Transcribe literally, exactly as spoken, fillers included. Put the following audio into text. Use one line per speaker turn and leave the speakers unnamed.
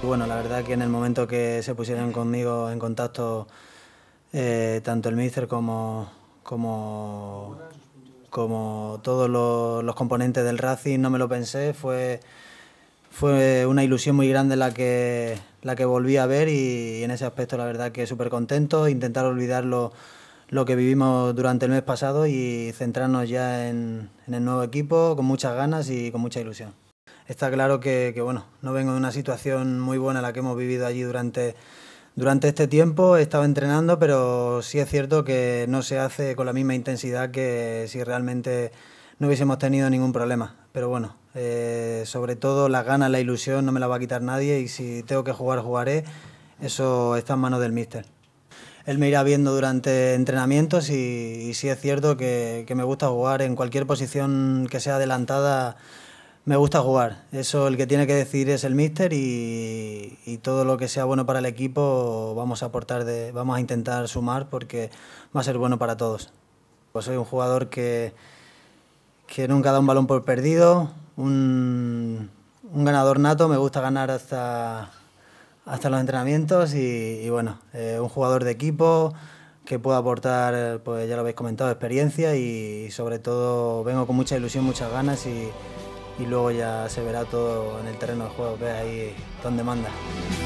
Bueno, la verdad que en el momento que se pusieron conmigo en contacto eh, tanto el míster como, como, como todos los, los componentes del Racing, no me lo pensé, fue, fue una ilusión muy grande la que, la que volví a ver y, y en ese aspecto la verdad que súper contento, intentar olvidar lo, lo que vivimos durante el mes pasado y centrarnos ya en, en el nuevo equipo con muchas ganas y con mucha ilusión. Está claro que, que, bueno, no vengo de una situación muy buena la que hemos vivido allí durante, durante este tiempo. He estado entrenando, pero sí es cierto que no se hace con la misma intensidad que si realmente no hubiésemos tenido ningún problema. Pero bueno, eh, sobre todo las ganas, la ilusión no me la va a quitar nadie y si tengo que jugar, jugaré. Eso está en manos del míster. Él me irá viendo durante entrenamientos y, y sí es cierto que, que me gusta jugar en cualquier posición que sea adelantada. Me gusta jugar, eso el que tiene que decidir es el míster y, y todo lo que sea bueno para el equipo vamos a aportar, de, vamos a intentar sumar porque va a ser bueno para todos. Pues soy un jugador que, que nunca da un balón por perdido, un, un ganador nato, me gusta ganar hasta, hasta los entrenamientos y, y bueno, eh, un jugador de equipo que pueda aportar, pues ya lo habéis comentado, experiencia y, y sobre todo vengo con mucha ilusión, muchas ganas y y luego ya se verá todo en el terreno de juego, que es ahí donde manda.